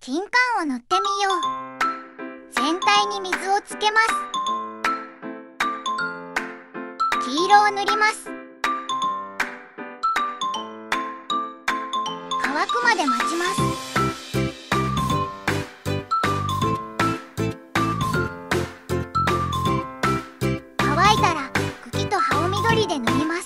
金柑を塗ってみよう。全体に水をつけます。黄色を塗ります。乾くまで待ちます。乾いたら茎と葉を緑で塗ります。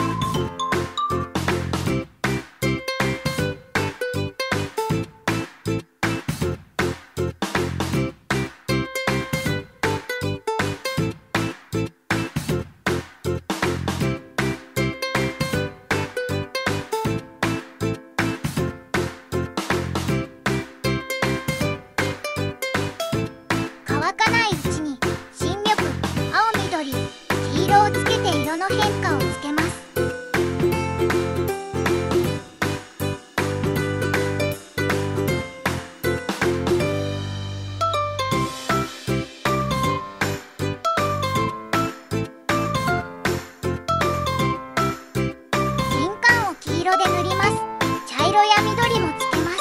乾かないうちに新緑、青緑、黄色をつけて色の変化をつけます。金柑を黄色で塗ります。茶色や緑もつけます。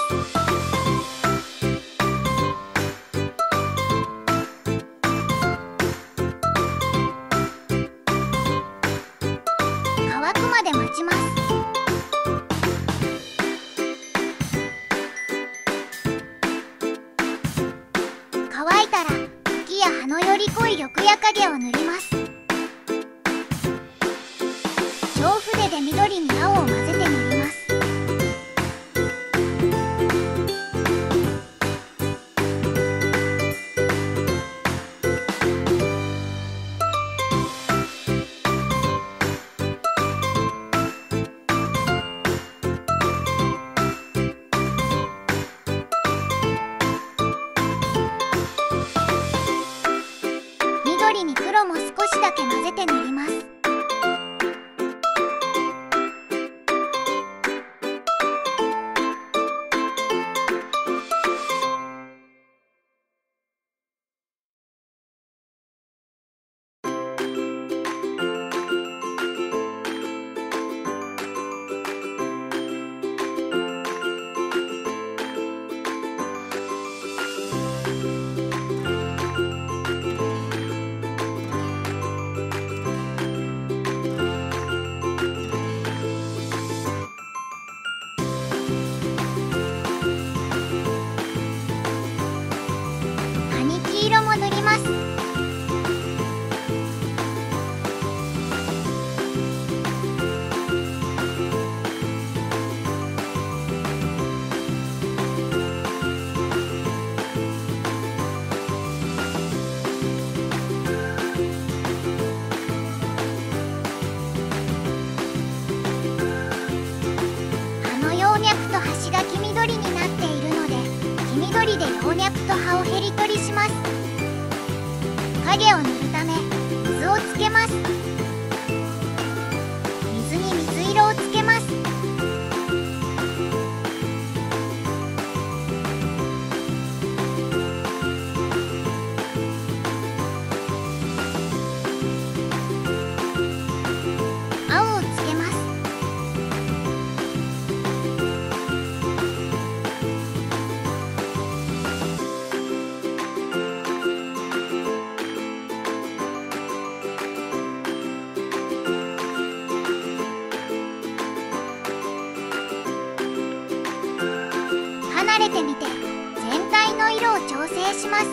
乾くまで待ちます。乾いたら茎や葉のより濃い緑や影を塗ります。小筆で緑に青を混ぜて塗ります。緑に黒も少しだけ混ぜて塗ります。葉に黄色も塗ります。葉の葉脈と端が黄緑になっているので、黄緑で葉脈と葉をへり取りします。影を塗るため水をつけます。水に水色をつけます。青をつけます。離れてみて全体の色を調整します。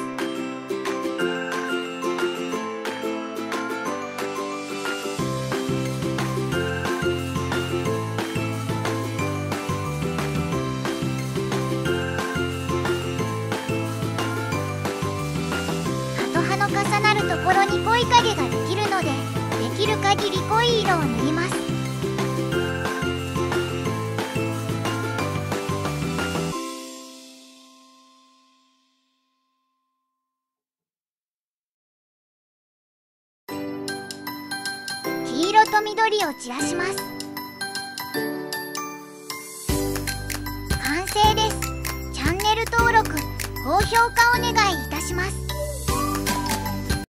葉と葉の重なるところに濃い影ができるので、できる限り濃い色を塗ります。黄色と緑を散らします。完成です。チャンネル登録、高評価お願いいたします。